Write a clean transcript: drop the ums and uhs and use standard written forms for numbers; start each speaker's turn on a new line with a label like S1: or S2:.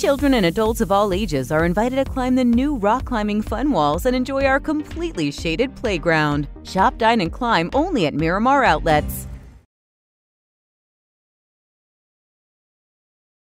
S1: Children and adults of all ages are invited to climb the new rock climbing FunWalls and enjoy our completely shaded playground. Shop, dine, and climb only at Miromar Outlets.